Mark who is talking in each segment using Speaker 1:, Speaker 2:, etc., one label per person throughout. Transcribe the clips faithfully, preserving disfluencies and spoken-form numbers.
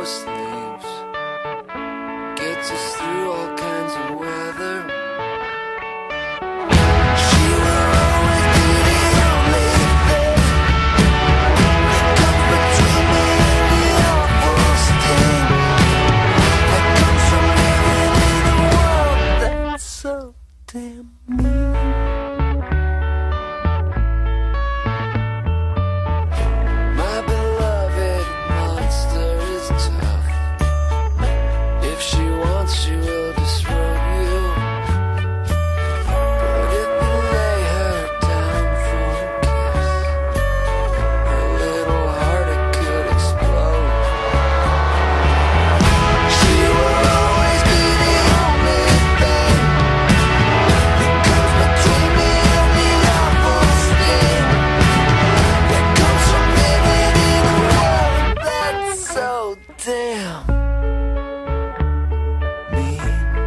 Speaker 1: sleeves. Gets us through all kinds of weather. She will always be the only thing that comes between me and the awful sting that comes from living in a world that's so damn mean. My beloved monster is tough. If she wants, she will disrobe you. But if you lay her down for a kiss, her little heart, it could explode. She will always be the only thing that comes between me and the awful sting that comes from living in a world that's so damn mean.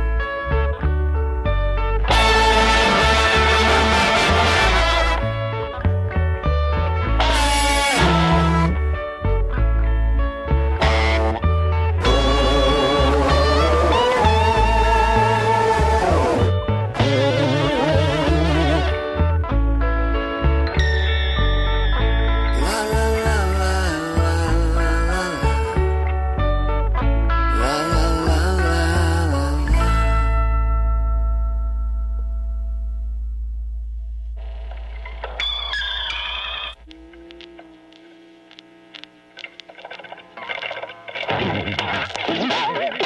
Speaker 1: La la la la la la la la la la la la.
Speaker 2: Thank you.